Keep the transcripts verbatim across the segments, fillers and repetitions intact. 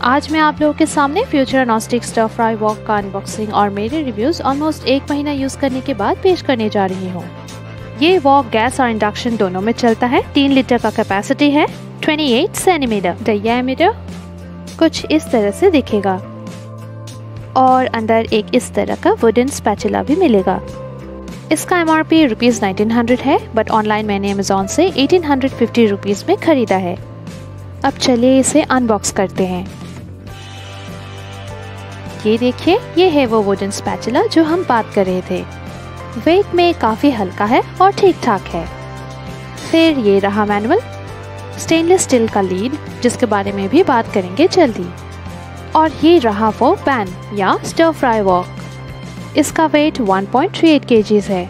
आज मैं आप लोगों के सामने Futura nonstick stir fry wok का अनबॉक्सिंग और मेरे रिव्यूज ऑलमोस्ट एक महीना यूज करने के बाद पेश करने जा रही हूँ। ये वॉक गैस और इंडक्शन दोनों में चलता है। तीन लीटर का कैपेसिटी है। अट्ठाईस सेंटीमीटर डायमीटर कुछ इस तरह से दिखेगा और अंदर एक इस तरह का वुडन स्पैचुला भी मिलेगा। इसका M R P rupees nineteen hundred है, बट ऑनलाइन मैंने अमेजोन से एटीन हंड्रेड फिफ्टी रुपीज़ में खरीदा है। अब चलिए इसे अनबॉक्स करते हैं। ये देखिए, ये है वो वुडन स्पैचुला जो हम बात कर रहे थे। वेट में काफ़ी हल्का है और ठीक ठाक है। फिर ये रहा मैनुअल, स्टेनलेस स्टील का लीड जिसके बारे में भी बात करेंगे जल्दी। और ये रहा वो पैन या स्टर फ्राई वॉक। इसका weight one point three eight kgs है।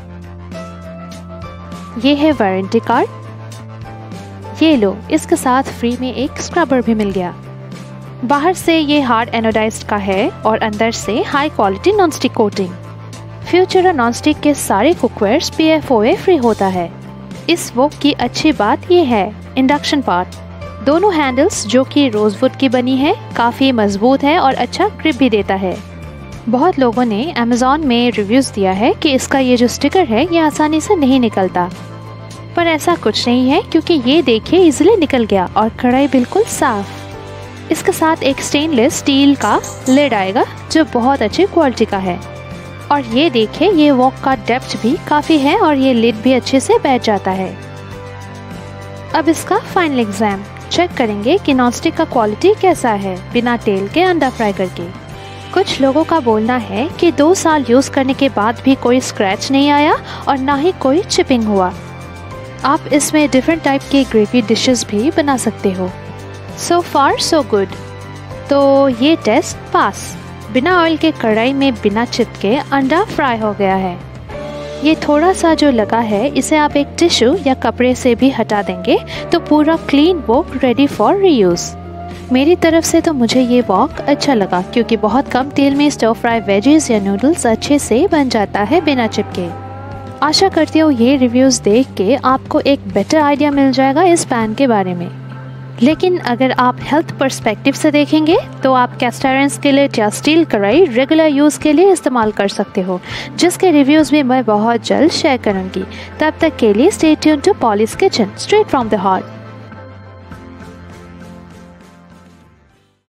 ये है वारंटी कार्ड। ये लो, इसके साथ फ्री में एक स्क्रबर भी मिल गया। बाहर से ये हार्ड एनोडाइज्ड का है और अंदर से high quality nonstick coating. Futura nonstick के सारे cookwares P F O A free होता है। इस वॉक की अच्छी बात ये है इंडक्शन पार्ट। दोनों हैंडल्स जो कि रोजवुड की बनी है काफ़ी मजबूत है और अच्छा ग्रिप भी देता है। बहुत लोगों ने अमेजोन में रिव्यूज़ दिया है कि इसका ये जो स्टिकर है ये आसानी से नहीं निकलता, पर ऐसा कुछ नहीं है क्योंकि ये देखिए इजीली निकल गया और कढ़ाई बिल्कुल साफ। इसके साथ एक स्टेनलेस स्टील का लिड आएगा जो बहुत अच्छी क्वालिटी का है। और ये देखिए, ये वॉक का डेप्थ भी काफ़ी है और ये लिड भी अच्छे से बैठ जाता है। अब इसका फाइनल एग्जाम चेक करेंगे कि नॉनस्टिक का क्वालिटी कैसा है बिना तेल के अंडा फ्राई करके। कुछ लोगों का बोलना है कि दो साल यूज़ करने के बाद भी कोई स्क्रैच नहीं आया और ना ही कोई चिपिंग हुआ। आप इसमें डिफरेंट टाइप के ग्रेवी डिशेस भी बना सकते हो। So far so good. तो ये टेस्ट पास। बिना ऑयल के कढ़ाई में बिना चिपके अंडा फ्राई हो गया है। ये थोड़ा सा जो लगा है इसे आप एक टिश्यू या कपड़े से भी हटा देंगे तो पूरा clean wok ready for reuse. मेरी तरफ से तो मुझे ये वॉक अच्छा लगा क्योंकि बहुत कम तेल में स्टर फ्राई वेजेस या नूडल्स अच्छे से बन जाता है बिना चिपके। आशा करती हूँ ये रिव्यूज़ देख के आपको एक बेटर आइडिया मिल जाएगा इस पैन के बारे में। लेकिन अगर आप हेल्थ पर्सपेक्टिव से देखेंगे तो आप कैस्ट आयरन स्किलेट या स्टील कढ़ाई रेगुलर यूज़ के लिए इस्तेमाल कर सकते हो, जिसके रिव्यूज़ भी मैं बहुत जल्द शेयर करूँगी। तब तक के लिए stay tuned to Polly's kitchen, straight from the heart.